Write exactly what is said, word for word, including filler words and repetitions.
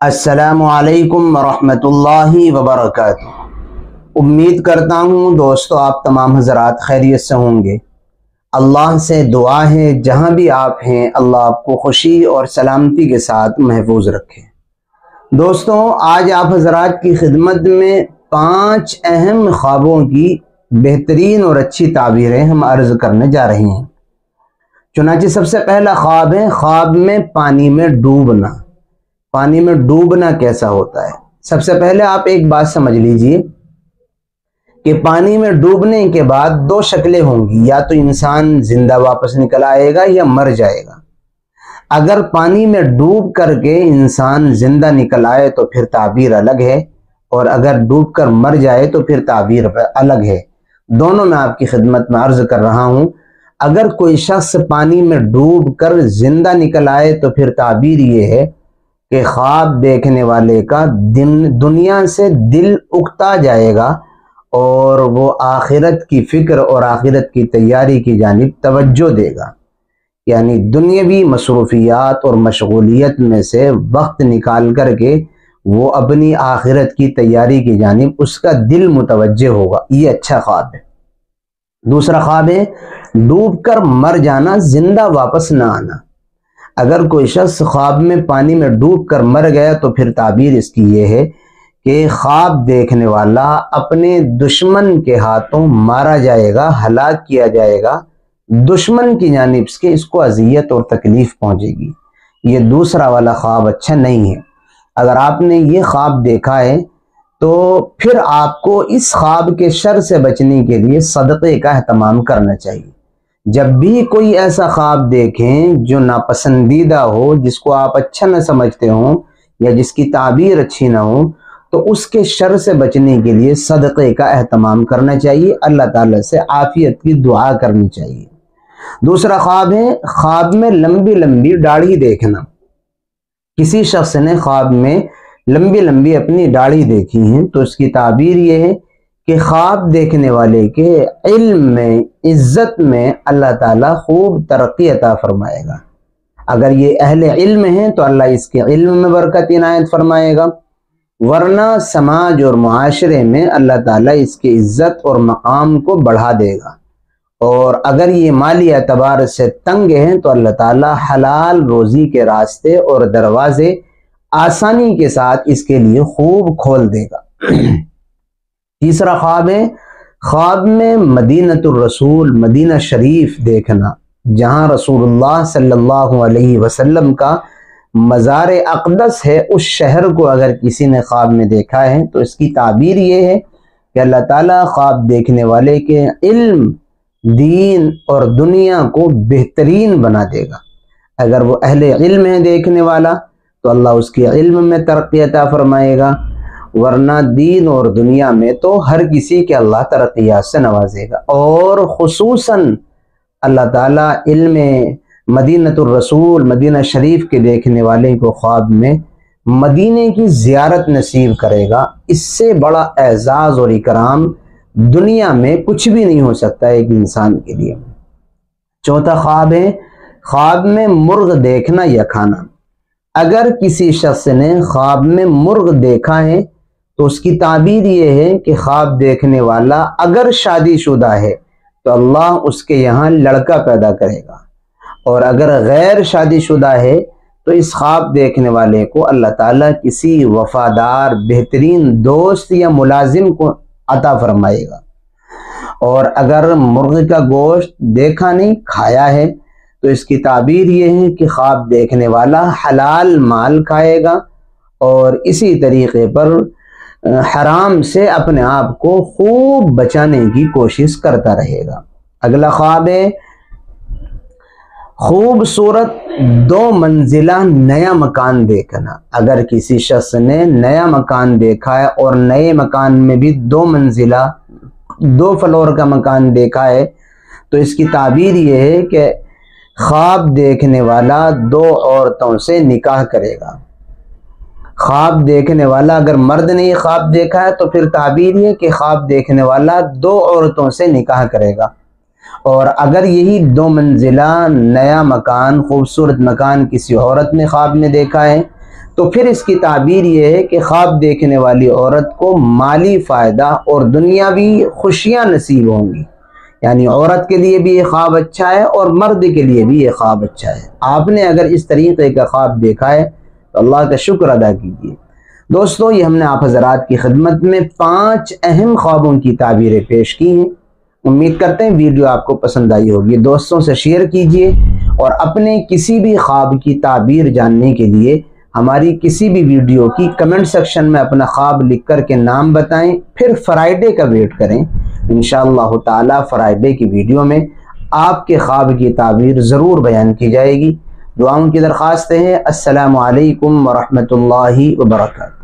السلام علیکم ورحمۃ اللہ وبرکاتہ۔ امید کرتا ہوں دوستو آپ تمام حضرات خیریت سے ہوں گے۔ اللہ سے دعا ہے جہاں بھی آپ ہیں اللہ آپ کو خوشی اور سلامتی کے ساتھ محفوظ رکھے۔ دوستو آج آپ حضرات کی خدمت میں پانچ اہم خوابوں کی بہترین اور اچھی تعبیریں ہم عرض کرنے جا رہے ہیں۔ چنانچہ سب سے پہلا خواب ہے خواب میں پانی میں ڈوبنا۔ پانی میں ڈوبنا کیسا ہوتا ہے؟ سب سے پہلے آپ ایک بات سمجھ لیجئے کہ پانی میں ڈوبنے کے بعد دو شکلیں ہوں گی، یا تو انسان زندہ واپس نکل آئے گا یا مر جائے گا۔ اگر پانی میں ڈوب کر کے انسان زندہ نکل آئے تو پھر تعبیر الگ ہے، اور اگر ڈوب کر مر جائے تو پھر تعبیر الگ ہے۔ دونوں میں آپ کی خدمت میں عرض کر رہا ہوں۔ اگر کوئی شخص پانی میں ڈوب کر زندہ نکل آئے تو پھر تعبیر یہ ہے کہ خواب دیکھنے والے کا دنیا سے دل اکتا جائے گا اور وہ آخرت کی فکر اور آخرت کی تیاری کی جانب توجہ دے گا، یعنی دنیاوی مصروفیات اور مشغولیت میں سے وقت نکال کر کے وہ اپنی آخرت کی تیاری کی جانب اس کا دل متوجہ ہوگا۔ یہ اچھا خواب ہے۔ دوسرا خواب ہے ڈوب کر مر جانا، زندہ واپس نہ آنا۔ اگر کوئی شخص خواب میں پانی میں ڈوب کر مر گیا تو پھر تعبیر اس کی یہ ہے کہ خواب دیکھنے والا اپنے دشمن کے ہاتھوں مارا جائے گا، ہلاک کیا جائے گا، دشمن کی جانب سے اس کو اذیت اور تکلیف پہنچے گی۔ یہ دوسرا والا خواب اچھا نہیں ہے۔ اگر آپ نے یہ خواب دیکھا ہے تو پھر آپ کو اس خواب کے شر سے بچنے کے لیے صدقے کا اہتمام کرنا چاہیے۔ جب بھی کوئی ایسا خواب دیکھیں جو ناپسندیدہ ہو، جس کو آپ اچھا نہ سمجھتے ہوں یا جس کی تعبیر اچھی نہ ہو، تو اس کے شر سے بچنے کے لیے صدقے کا اہتمام کرنا چاہیے، اللہ تعالیٰ سے عافیت کی دعا کرنی چاہیے۔ دوسرا خواب ہے خواب میں لمبی لمبی داڑھی دیکھنا۔ کسی شخص نے خواب میں لمبی لمبی اپنی داڑھی دیکھی ہیں تو اس کی تعبیر یہ ہے کہ خواب دیکھنے والے کے علم میں، عزت میں اللہ تعالیٰ خوب ترقی عطا فرمائے گا۔ اگر یہ اہل علم ہیں تو اللہ اس کے علم میں برکت عنایت فرمائے گا، ورنہ سماج اور معاشرے میں اللہ تعالیٰ اس کے عزت اور مقام کو بڑھا دے گا۔ اور اگر یہ مالی اعتبار سے تنگ ہیں تو اللہ تعالیٰ حلال روزی کے راستے اور دروازے آسانی کے ساتھ اس کے لیے خوب کھول دے گا۔ تیسرا خواب ہے خواب میں مدینۃ الرسول، مدینہ شریف دیکھنا، جہاں رسول اللہ صلی اللہ علیہ وسلم کا مزار اقدس ہے۔ اس شہر کو اگر کسی نے خواب میں دیکھا ہے تو اس کی تعبیر یہ ہے کہ اللہ تعالیٰ خواب دیکھنے والے کے علم، دین اور دنیا کو بہترین بنا دے گا۔ اگر وہ اہل علم ہے دیکھنے والا تو اللہ اس کے علم میں ترقی عطا فرمائے گا، ورنہ دین اور دنیا میں تو ہر کسی کے اللہ ترقیات سے نوازے گا۔ اور خصوصاً اللہ تعالیٰ علم مدینۃ الرسول، مدینہ شریف کے دیکھنے والے کو خواب میں مدینے کی زیارت نصیب کرے گا۔ اس سے بڑا اعزاز اور اکرام دنیا میں کچھ بھی نہیں ہو سکتا ایک انسان کے لیے۔ چوتھا خواب ہے خواب میں مرغ دیکھنا یا کھانا۔ اگر کسی شخص نے خواب میں مرغ دیکھا ہے تو اس کی تعبیر یہ ہے کہ خواب دیکھنے والا اگر شادی شدہ ہے تو اللہ اس کے یہاں لڑکا پیدا کرے گا، اور اگر غیر شادی شدہ ہے تو اس خواب دیکھنے والے کو اللہ تعالیٰ کسی وفادار بہترین دوست یا ملازم کو عطا فرمائے گا۔ اور اگر مرغ کا گوشت دیکھا نہیں، کھایا ہے، تو اس کی تعبیر یہ ہے کہ خواب دیکھنے والا حلال مال کھائے گا اور اسی طریقے پر حرام سے اپنے آپ کو خوب بچانے کی کوشش کرتا رہے گا۔ اگلا خواب ہے خوبصورت دو منزلہ نیا مکان دیکھنا۔ اگر کسی شخص نے نیا مکان دیکھا ہے اور نئے مکان میں بھی دو منزلہ، دو فلور کا مکان دیکھا ہے تو اس کی تعبیر یہ ہے کہ خواب دیکھنے والا دو عورتوں سے نکاح کرے گا۔ خواب دیکھنے والا اگر مرد نے یہ خواب دیکھا ہے تو پھر تعبیر یہ کہ خواب دیکھنے والا دو عورتوں سے نکاح کرے گا۔ اور اگر یہی دو منزلہ نیا مکان، خوبصورت مکان کسی عورت نے خواب میں دیکھا ہے تو پھر اس کی تعبیر یہ ہے کہ خواب دیکھنے والی عورت کو مالی فائدہ اور دنیاوی خوشیاں نصیب ہوں گی، یعنی عورت کے لیے بھی یہ خواب اچھا ہے اور مرد کے لیے بھی یہ خواب اچھا ہے۔ آپ نے اگر اس طریقے کا خواب دیکھا ہے تو اللہ کا شکر ادا کیجیے۔ دوستو، یہ ہم نے آپ حضرات کی خدمت میں پانچ اہم خوابوں کی تعبیریں پیش کی ہیں۔ امید کرتے ہیں ویڈیو آپ کو پسند آئی ہوگی، دوستوں سے شیئر کیجیے، اور اپنے کسی بھی خواب کی تعبیر جاننے کے لیے ہماری کسی بھی ویڈیو کی کمنٹ سیکشن میں اپنا خواب لکھ کر کے نام بتائیں، پھر فرائیڈے کا ویٹ کریں۔ انشاءاللہ تعالی فرائیڈے کی ویڈیو میں آپ کے خواب کی تعبیر ضرور بیان کی جائے گی۔ دعاؤں کی درخواست ہے۔ السلام علیکم ورحمۃ اللہ وبرکاتہ۔